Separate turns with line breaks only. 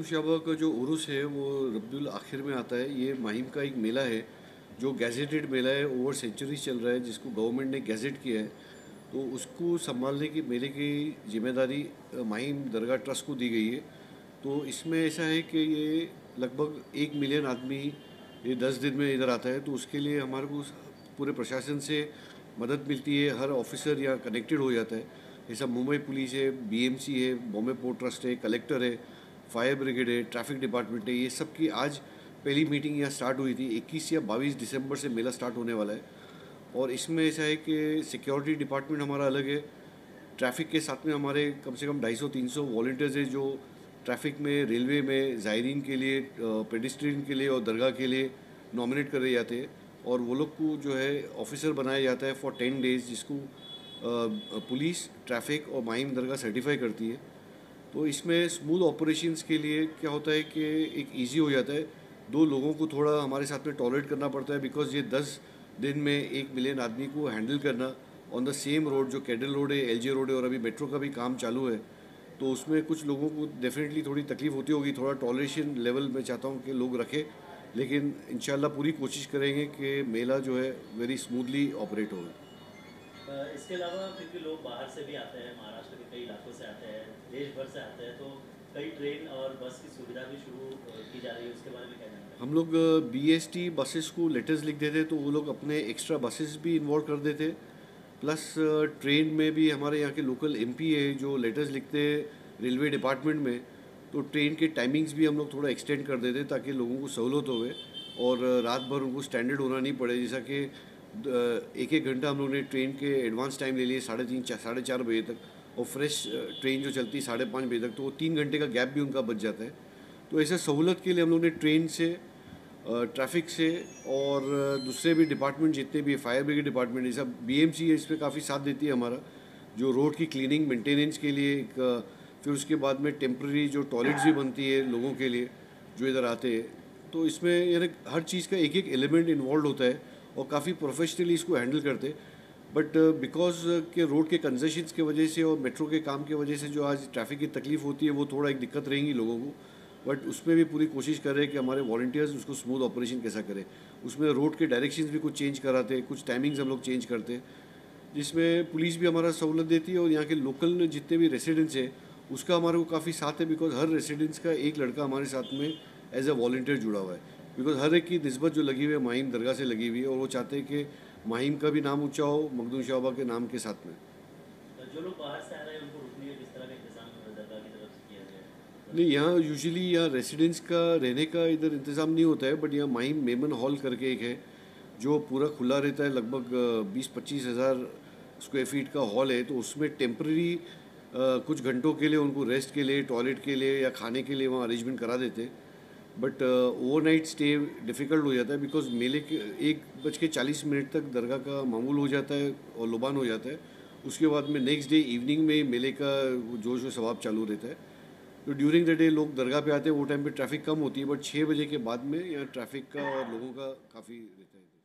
शाबा का जो उर्स है वो रब्बुल आखिर में आता है। ये माहिम का एक मेला है जो गैजेटेड मेला है, ओवर सेंचुरी चल रहा है, जिसको गवर्नमेंट ने गैजेट किया है। तो उसको संभालने की मेले की जिम्मेदारी माहिम दरगाह ट्रस्ट को दी गई है। तो इसमें ऐसा है कि ये लगभग 1 मिलियन आदमी ये 10 दिन में इधर आता है। तो उसके लिए हमारे को पूरे प्रशासन से मदद मिलती है, हर ऑफिसर यहाँ कनेक्टेड हो जाता है। जैसा मुंबई पुलिस है, बीएमसी है, बॉम्बे पोर्ट ट्रस्ट है, कलेक्टर है, फायर ब्रिगेड है, ट्रैफिक डिपार्टमेंट है, ये सब की आज पहली मीटिंग यहाँ स्टार्ट हुई थी। 21 या 22 दिसंबर से मेला स्टार्ट होने वाला है। और इसमें ऐसा है कि सिक्योरिटी डिपार्टमेंट हमारा अलग है। ट्रैफिक के साथ में हमारे कम से कम 250-300 वॉल्टियर्स हैं जो ट्रैफिक में, रेलवे में, ज़ायरीन के लिए, पेडिस्ट्रियन के लिए और दरगाह के लिए नॉमिनेट करे जाते हैं। और वो लोग को जो है ऑफिसर बनाया जाता है फॉर 10 डेज़, जिसको पुलिस, ट्रैफिक और माहिम दरगाह सर्टिफाई करती है। तो इसमें स्मूथ ऑपरेशंस के लिए क्या होता है कि एक इजी हो जाता है। दो लोगों को थोड़ा हमारे साथ में टॉलरेट करना पड़ता है, बिकॉज ये 10 दिन में 1 मिलियन आदमी को हैंडल करना ऑन द सेम रोड, जो कैडल रोड है, एलजे रोड है, और अभी मेट्रो का भी काम चालू है। तो उसमें कुछ लोगों को डेफिनेटली थोड़ी तकलीफ होती होगी। थोड़ा टॉलरेशन लेवल मैं चाहता हूँ कि लोग रखें, लेकिन इंशाल्लाह पूरी कोशिश करेंगे कि मेला जो है वेरी स्मूथली ऑपरेट हो।
इसके अलावा क्योंकि लोग बाहर से भी आते हैं, महाराष्ट्र के कई इलाकों से आते हैं, देश भर से आते हैं, तो कई ट्रेन और बस की सुविधा भी शुरू की जा रही है, उसके बारे में क्या जानकारी?
हम लोग बीएसटी बसेस को लेटर्स लिख देते, तो वो लोग अपने एक्स्ट्रा बसेस भी इन्वॉल्व कर देते। प्लस ट्रेन में भी हमारे यहाँ के लोकल एमपी है जो लेटर्स लिखते हैं रेलवे डिपार्टमेंट में। तो ट्रेन के टाइमिंग्स भी हम लोग थोड़ा एक्सटेंड कर देते ताकि लोगों को सहूलत होवे और रात भर उनको स्टैंडर्ड होना नहीं पड़े। जैसा कि एक एक घंटा हम लोग ने ट्रेन के एडवांस टाइम ले लिए, 3:30 साढ़े 4 बजे तक। और फ्रेश ट्रेन जो चलती है 5:30 बजे तक, तो वो 3 घंटे का गैप भी उनका बच जाता है। तो ऐसे सहूलत के लिए हम लोग ने ट्रेन से, ट्रैफिक से और दूसरे भी डिपार्टमेंट जितने भी, फायर ब्रिगेड डिपार्टमेंट, ये सब, बीएमसी है, इस पर काफ़ी साथ देती है हमारा, जो रोड की क्लीनिंग मेंटेनेंस के लिए एक, फिर उसके बाद में टेम्प्रेरी जो टॉयलेट्स भी बनती है लोगों के लिए जो इधर आते हैं। तो इसमें यानी हर चीज़ का एक एक एलिमेंट इन्वॉल्व होता है और काफ़ी प्रोफेशनली इसको हैंडल करते हैं। बट बिकॉज के रोड के कंजेशंस की वजह से और मेट्रो के काम की वजह से जो आज ट्रैफिक की तकलीफ होती है, वो थोड़ा एक दिक्कत रहेंगी लोगों को। बट उसमें भी पूरी कोशिश कर रहे हैं कि हमारे वॉलंटियर्स उसको स्मूथ ऑपरेशन कैसा करें। उसमें रोड के डायरेक्शंस भी कुछ चेंज कराते हैं, कुछ टाइमिंग्स हम लोग चेंज करते हैं, जिसमें पुलिस भी हमारा सहूलत देती है और यहाँ के लोकल जितने भी रेसिडेंट्स हैं उसका हमारे को काफ़ी साथ है। बिकॉज हर रेसिडेंट्स का एक लड़का हमारे साथ में एज अ वॉलंटियर जुड़ा हुआ है। बिकॉज हर एक की निस्बत जो लगी हुई है माहिम दरगाह से लगी हुई है, और वो चाहते हैं कि माहिम का भी नाम ऊंचा हो मखदूम शाहबा के नाम के साथ में।
जो लोग बाहर से आ रहे हैं उनको रुकने का किस तरह का इंतजाम दरगाह की तरफ से किया गया है?
नहीं, यहाँ यूजुअली यहाँ रेसिडेंट्स का रहने का इधर इंतज़ाम नहीं होता है। बट यहाँ माहिम मेमन हॉल करके एक है जो पूरा खुला रहता है, लगभग 20-25 हज़ार स्क्वायर फीट का हॉल है। तो उसमें टेम्प्रेरी कुछ घंटों के लिए उनको रेस्ट के लिए, टॉयलेट के लिए या खाने के लिए वहाँ अरेंजमेंट करा देते हैं। बट ओवरनाइट स्टे डिफ़िकल्ट हो जाता है, बिकॉज मेले के 1:40 तक दरगाह का मामूल हो जाता है और लुबान हो जाता है। उसके बाद में नेक्स्ट डे इवनिंग में मेले का जोश व सवाब चालू रहता है। तो ड्यूरिंग द डे लोग दरगाह पे आते हैं, वो टाइम पे ट्रैफिक कम होती है, बट 6 बजे के बाद में यहाँ ट्रैफिक का और लोगों का काफ़ी रहता है।